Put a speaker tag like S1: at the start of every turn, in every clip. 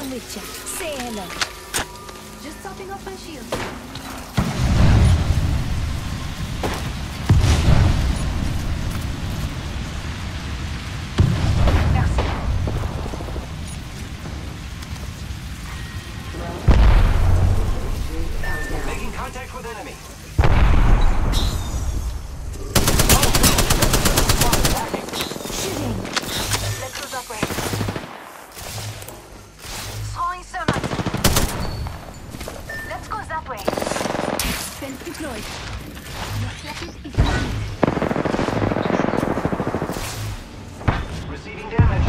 S1: I'm with ya. Say hello.
S2: Just topping off my shield.
S3: Making contact with enemy.
S1: Shooting.
S2: Let's go that way. Throwing thermite. Let's go that way.
S1: Fence deployed.
S3: Receiving damage.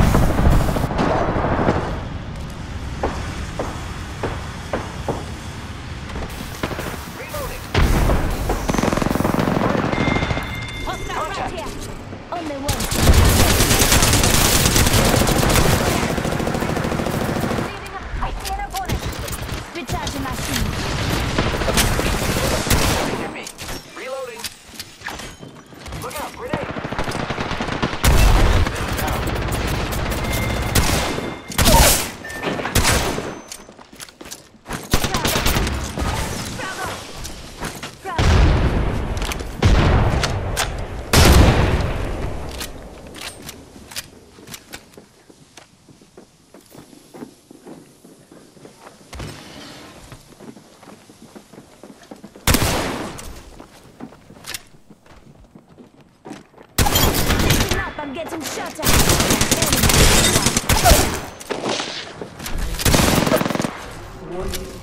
S3: Reloading.
S1: Hostile right here. Only one.
S2: I see an opponent.
S1: Recharging my shield.
S3: Hit me. Reloading. Look out, grenade.
S1: I'm getting shot at. Enemy.